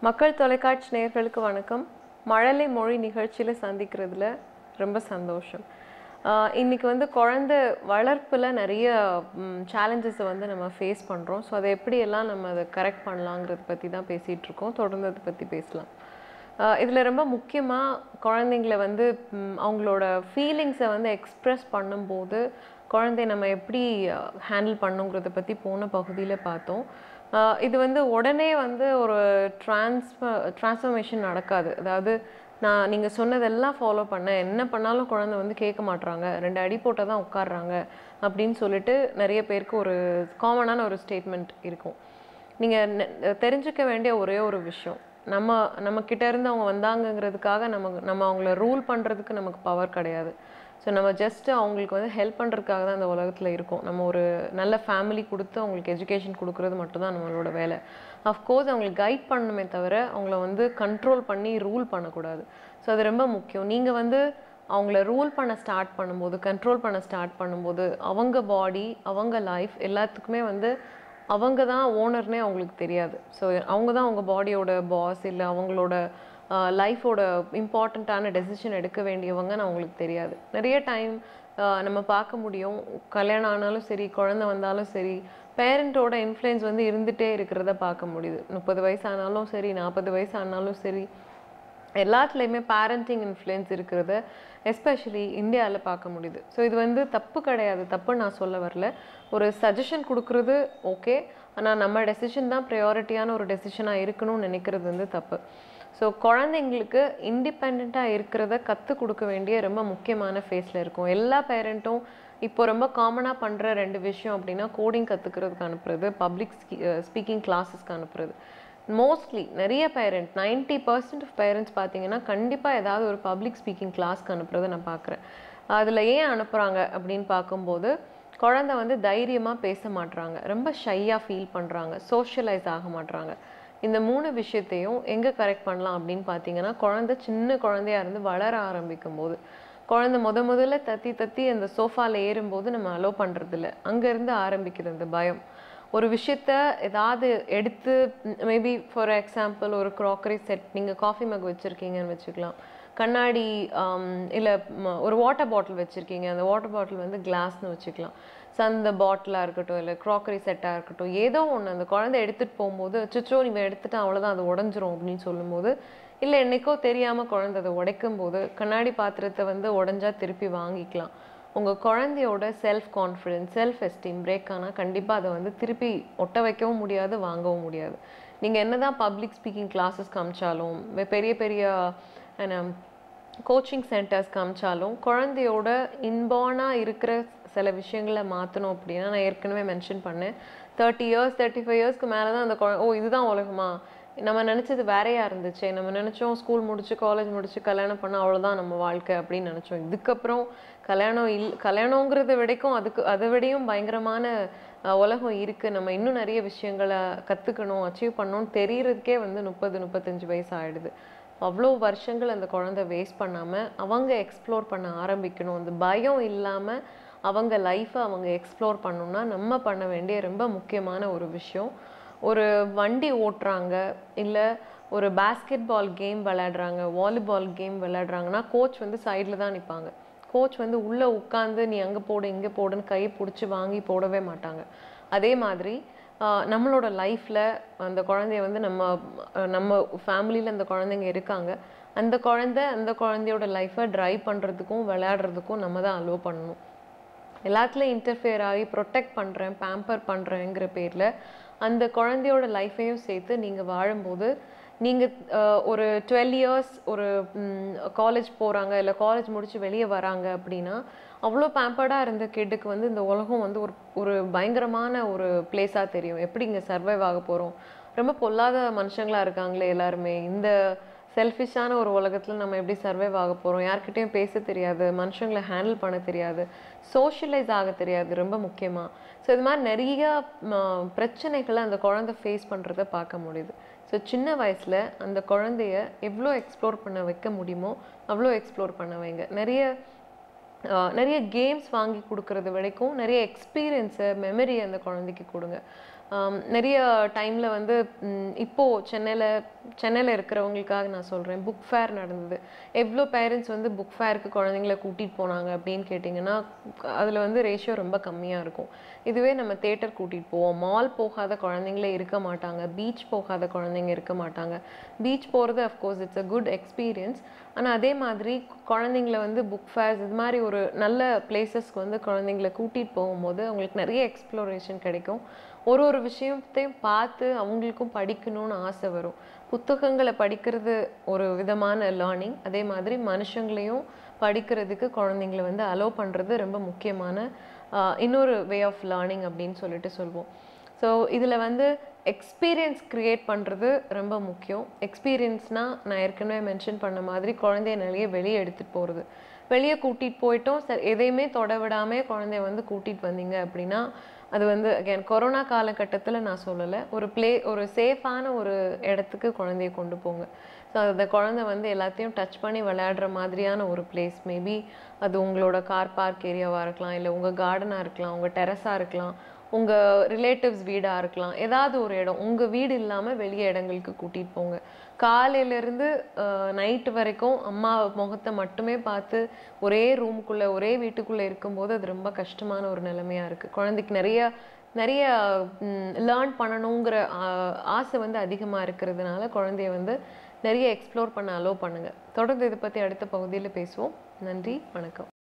மக்கள் தொலைக்காட்சி நேயர்களுக்கு வணக்கம். மழலை மொழி நிகழ்ச்சியில சந்திக்கிறதுல ரொம்ப சந்தோஷம். இன்னைக்கு குழந்தை வளர்ப்புல நிறைய சேலஞ்சஸை நம்ம ஃபேஸ் பண்றோம். ஸோ அதை எப்படியெல்லாம் நம்ம அதை கரெக்ட் பண்ணலாங்கிறத பற்றி தான் பேசிகிட்டு இருக்கோம். தொடர்ந்து அதை பற்றி பேசலாம். இதில் ரொம்ப முக்கியமாக குழந்தைங்களை அவங்களோட ஃபீலிங்ஸை எக்ஸ்ப்ரெஸ் பண்ணும்போது குழந்தைய நம்ம எப்படி ஹேண்டில் பண்ணுங்கிறத பற்றி போன பகுதியில் பார்த்தோம். இது உடனே ஒரு ட்ரான்ஸ்ஃபர்மேஷன் நடக்காது. அதாவது நீங்கள் சொன்னதெல்லாம் ஃபாலோ பண்ணேன், என்ன பண்ணாலும் குழந்தை கேட்க மாட்றாங்க, 2 அடி போட்டால் தான் உட்காடுறாங்க அப்படின்னு சொல்லிட்டு நிறைய பேருக்கு ஒரு காமனான ஒரு ஸ்டேட்மெண்ட் இருக்கும். நீங்கள் தெரிஞ்சுக்க வேண்டிய ஒரே ஒரு விஷயம், நம்மக்கிட்ட இருந்து அவங்க வந்தாங்கங்கிறதுக்காக நம்ம அவங்கள ரூல் பண்ணுறதுக்கு நமக்கு பவர் கிடையாது. ஸோ நம்ம ஜஸ்ட்டு அவங்களுக்கு ஹெல்ப் பண்ணுறதுக்காக தான் இந்த உலகத்தில் இருக்கோம். நம்ம ஒரு நல்ல ஃபேமிலி கொடுத்து அவங்களுக்கு எஜுகேஷன் கொடுக்குறது மட்டும்தான் நம்மளோட வேலை. அஃப்கோர்ஸ் அவங்களுக்கு கைட் பண்ணணுமே தவிர அவங்கள கண்ட்ரோல் பண்ணி ரூல் பண்ணக்கூடாது. ஸோ அது ரொம்ப முக்கியம். நீங்கள் அவங்கள ரூல் பண்ண ஸ்டார்ட் பண்ணும்போது, கண்ட்ரோல் பண்ண ஸ்டார்ட் பண்ணும்போது அவங்க பாடி, அவங்க லைஃப் எல்லாத்துக்குமே அவங்க தான் ஓனர்னே அவங்களுக்கு தெரியாது. ஸோ அவங்க தான் அவங்க பாடியோட பாஸ், இல்லை அவங்களோட லைஃபோட இம்பார்ட்டண்ட்டான டெசிஷன் எடுக்க வேண்டியவங்கன்னு அவங்களுக்கு தெரியாது. நிறைய டைம் நம்ம பார்க்க முடியும், கல்யாணம் ஆனாலும் சரி, குழந்தை வந்தாலும் சரி, பேரண்ட்டோட இன்ஃப்ளூயன்ஸ் இருந்துகிட்டே இருக்கிறத பார்க்க முடியுது. 30 வயசு ஆனாலும் சரி, 40 வயசு ஆனாலும் சரி, எல்லாத்துலேயுமே பேரண்டிங் இன்ஃப்ளூயன்ஸ் இருக்கிறத எஸ்பெஷலி இந்தியாவில் பார்க்க முடியுது. ஸோ இது தப்பு கிடையாது, தப்புன்னு நான் சொல்ல வரல. ஒரு சஜஷன் கொடுக்குறது ஓகே, ஆனால் நம்ம டெசிஷன் தான் ப்ரையாரிட்டியான ஒரு டெசிஷனாக இருக்கணும்னு நினைக்கிறது தப்பு. ஸோ குழந்தைங்களுக்கு இண்டிபெண்ட்டாக இருக்கிறத கற்றுக் கொடுக்க வேண்டிய ரொம்ப முக்கியமான ஃபேஸில் இருக்கும். எல்லா பேரண்ட்டும் இப்போ ரொம்ப காமனாக பண்ணுற 2 விஷயம் அப்படின்னா, கோடிங் கற்றுக்கிறதுக்கு அனுப்புறது, பப்ளிக் ஸ்பீக்கிங் கிளாஸஸ்க்கு அனுப்புறது. மோஸ்ட்லி நிறைய பேரண்ட் 90% ஆஃப் பேரண்ட்ஸ் பார்த்தீங்கன்னா கண்டிப்பாக ஏதாவது ஒரு பப்ளிக் ஸ்பீக்கிங் கிளாஸ்க்கு அனுப்புறதை நான் பார்க்குறேன். அதில் ஏன் அனுப்புகிறாங்க அப்படின்னு பார்க்கும்போது, குழந்தை தைரியமாக பேச மாட்றாங்க, ரொம்ப ஷையாக ஃபீல் பண்ணுறாங்க, சோஷியலைஸ் ஆக மாட்றாங்க. இந்த 3 விஷயத்தையும் எங்கே கரெக்ட் பண்ணலாம் அப்படின்னு பார்த்தீங்கன்னா, குழந்தை சின்ன குழந்தையாக இருந்து வளர ஆரம்பிக்கும் போது, குழந்தை முதல்ல தத்தி அந்த சோஃபாவில் ஏறும்போது நம்ம அலோவ் பண்ணுறதில்ல. அங்கேருந்து ஆரம்பிக்குது அந்த பயம். ஒரு விஷயத்த ஏதாவது எடுத்து, மேபி ஃபார் எக்ஸாம்பிள் ஒரு க்ராக்கரி செட், நீங்கள் காஃபி மக் வச்சுருக்கீங்கன்னு வச்சுக்கலாம், கண்ணாடி இல்லை ஒரு வாட்டர் பாட்டில் வச்சுருக்கீங்க, அந்த வாட்டர் பாட்டில் கிளாஸ்னு வச்சுக்கலாம். ஸோ அந்த பாட்டிலாக இருக்கட்டும், இல்லை க்ராக்கரி செட்டாக இருக்கட்டும், ஏதோ ஒன்று அந்த குழந்தை எடுத்துகிட்டு போகும்போது, அச்சோ நீ எடுத்துட்டா அவ்வளோதான் அது உடஞ்சிரும் அப்படின்னு சொல்லும்போது, இல்லை என்றைக்கோ தெரியாமல் குழந்தை அதை உடைக்கும் போது, கண்ணாடி பாத்திரத்தை உடஞ்சா திருப்பி வாங்கிக்கலாம். உங்கள் குழந்தையோட self confidence, self esteem break ஆனால் கண்டிப்பாக அதை திருப்பி ஒட்ட வைக்கவும் முடியாது, வாங்கவும் முடியாது. நீங்கள் என்ன தான் பப்ளிக் ஸ்பீக்கிங் கிளாஸஸ் காமிச்சாலும், பெரிய பெரிய கோச்சிங் சென்டர்ஸ் காமிச்சாலும், குழந்தையோட இன்பார்னாக இருக்கிற சில விஷயங்களை மாற்றணும் அப்படின்னா, நான் ஏற்கனவே மென்ஷன் பண்ணேன், 30 இயர்ஸ் 35 இயர்ஸ்க்கு மேலே தான் அந்த இதுதான் உலகமா, நம்ம நினச்சது வேறையாக இருந்துச்சு, நம்ம நினச்சோம் ஸ்கூல் முடிச்சு காலேஜ் முடிச்சு கல்யாணம் பண்ணால் அவ்வளோதான் நம்ம வாழ்க்கை அப்படின்னு நினச்சோம். இதுக்கப்புறம் கல்யாணங்கிறத விடைக்கும் அதை விடையும் பயங்கரமான உலகம் இருக்குது. நம்ம இன்னும் நிறைய விஷயங்களை கற்றுக்கணும், அச்சீவ் பண்ணணும்னு தெரியறதுக்கே 30-35 வயசு ஆகிடுது. அவ்வளோ வருஷங்கள் அந்த குழந்தை வேஸ்ட் பண்ணாமல் அவங்க எக்ஸ்ப்ளோர் பண்ண ஆரம்பிக்கணும். அந்த பயம் இல்லாமல் அவங்க லைஃப்பை அவங்க எக்ஸ்ப்ளோர் பண்ணணும்னா நம்ம பண்ண வேண்டிய ரொம்ப முக்கியமான ஒரு விஷயம், ஒரு வண்டி ஓட்டுறாங்க, இல்லை ஒரு பாஸ்கெட் பால் கேம் விளையாடுறாங்க, வாலிபால் கேம் விளையாடுறாங்கன்னா கோச் சைடில் தான் நிற்பாங்க. கோச் உள்ளே உட்காந்து நீ அங்கே போடு இங்கே போடுன்னு கையை பிடிச்சி வாங்கி போடவே மாட்டாங்க. அதே மாதிரி நம்மளோட லைஃப்பில் அந்த குழந்தைய நம்ம ஃபேமிலியில் அந்த குழந்தைங்க இருக்காங்க, அந்த குழந்தையோட லைஃப்பை ட்ரைவ் பண்ணுறதுக்கும் விளையாடுறதுக்கும் நம்ம தான் அலோவ் பண்ணணும். எல்லாத்துலேயும் இன்டர்ஃபியர் ஆகி ப்ரொடெக்ட் பண்ணுறேன், பேம்பர் பண்ணுறேங்கிற பேரில் அந்த குழந்தையோட லைஃப்பையும் சேர்த்து நீங்கள் வாழும்போது, நீங்கள் ஒரு 12 இயர்ஸ் ஒரு காலேஜ் போகிறாங்க, இல்லை காலேஜ் முடித்து வெளியே வராங்க அப்படின்னா, அவ்வளோ பேம்பர்டாக இருந்த கிட்டுக்கு இந்த உலகம் ஒரு பயங்கரமான ஒரு பிளேஸாக தெரியும். எப்படி இங்கே சர்வைவ் ஆக போகிறோம், ரொம்ப பொல்லாத மனுஷங்களாக இருக்காங்களே எல்லாருமே, இந்த செல்ஃபிஷான ஒரு உலகத்தில் நம்ம எப்படி சர்வைவ் ஆக போகிறோம், யார்கிட்டையும் பேச தெரியாது, மனுஷங்களை ஹேண்டில் பண்ண தெரியாது, சோஷியலைஸ் ஆக தெரியாது ரொம்ப முக்கியமாக. ஸோ இது மாதிரி நிறைய பிரச்சனைகளை அந்த குழந்தை ஃபேஸ் பண்ணுறத பார்க்க முடியுது. ஸோ சின்ன வயசில் அந்த குழந்தைய எவ்வளோ எக்ஸ்ப்ளோர் பண்ண வைக்க முடியுமோ அவ்வளோ எக்ஸ்ப்ளோர் பண்ண வைங்க. நிறைய கேம்ஸ் வாங்கி கொடுக்கறது வரைக்கும் நிறைய எக்ஸ்பீரியன்ஸை, மெமரி அந்த குழந்தைக்கு கொடுங்க. நிறைய டைமில் வந்து இப்போது சென்னையில் இருக்கிறவங்களுக்காக நான் சொல்கிறேன், புக் ஃபேர் நடந்தது. எவ்வளோ பேரண்ட்ஸ் வந்து புக் ஃபேருக்கு குழந்தைங்கள கூட்டிகிட்டு போனாங்க அப்படின்னு கேட்டிங்கன்னா அதில் வந்து ரேஷியோ ரொம்ப கம்மியாக இருக்கும். இதுவே நம்ம தேட்டர் கூட்டிகிட்டு போவோம், மால் போகாத குழந்தைங்களே இருக்க மாட்டாங்க, பீச் போகாத குழந்தைங்க இருக்க மாட்டாங்க. பீச் போகிறது of course it's a good experience. ஆனால் அதே மாதிரி குழந்தைங்கள வந்து புக் ஃபேர்ஸ் இது மாதிரி ஒரு நல்ல பிளேசஸ்க்கு வந்து குழந்தைங்கள கூட்டிகிட்டு போகும்போது அவங்களுக்கு நிறைய எக்ஸ்ப்ளோரேஷன் கிடைக்கும். ஒரு விஷயத்தையும் பார்த்து அவங்களுக்கும் படிக்கணும்னு ஆசை வரும். புத்தகங்களை படிக்கிறது ஒரு விதமான லேர்னிங், அதே மாதிரி மனுஷங்களையும் படிக்கிறதுக்கு குழந்தைங்கள வந்து அலோவ் பண்ணுறது ரொம்ப முக்கியமான இன்னொரு வே ஆஃப் லேர்னிங் அப்படின்னு சொல்லிட்டு சொல்வோம். ஸோ இதில் வந்து எக்ஸ்பீரியன்ஸ் க்ரியேட் பண்ணுறது ரொம்ப முக்கியம். எக்ஸ்பீரியன்ஸ்னால் நான் ஏற்கனவே மென்ஷன் பண்ண மாதிரி குழந்தைய நிறைய வெளியே எடுத்துகிட்டு போகிறது. வெளியே கூட்டிகிட்டு போயிட்டோம் எதையுமே தொட விடாமல் குழந்தைய வந்து கூட்டிகிட்டு வந்தீங்க அப்படின்னா அது வந்து அகேன் கொரோனா காலகட்டத்தில் நான் சொல்லலை, ஒரு சேஃபான ஒரு இடத்துக்கு குழந்தைய கொண்டு போங்க. ஸோ அந்த குழந்தை வந்து எல்லாத்தையும் டச் பண்ணி விளையாடுற மாதிரியான ஒரு பிளேஸ், மேபி அது உங்களோட கார் பார்க் ஏரியாவாக இருக்கலாம், இல்லை உங்கள் கார்டனாக இருக்கலாம், உங்கள் டெரஸாக இருக்கலாம், உங்கள் ரிலேட்டிவ்ஸ் வீடாக இருக்கலாம், ஏதாவது ஒரு இடம், உங்கள் வீடு இல்லாமல் வெளியே இடங்களுக்கு கூட்டிகிட்டு போங்க. காலையிலேருந்து நைட்டு வரைக்கும் அம்மா முகத்தை மட்டுமே பார்த்து ஒரே ரூம்குள்ளே ஒரே வீட்டுக்குள்ளே இருக்கும்போது அது ரொம்ப கஷ்டமான ஒரு நிலைமையாக இருக்குது. குழந்தைக்கு நிறைய லேர்ன் பண்ணணுங்கிற ஆசை வந்து அதிகமாக இருக்கிறதுனால குழந்தைய வந்து நிறைய எக்ஸ்ப்ளோர் பண்ண அலோவ் பண்ணுங்கள். தொடர்ந்து இதை பற்றி அடுத்த பகுதியில் பேசுவோம். நன்றி, வணக்கம்.